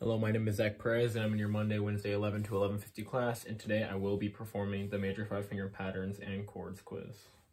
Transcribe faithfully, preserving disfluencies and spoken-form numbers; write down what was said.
Hello, my name is Zach Perez, and I'm in your Monday, Wednesday, eleven to eleven fifty class, and today I will be performing the major five finger patterns and chords quiz.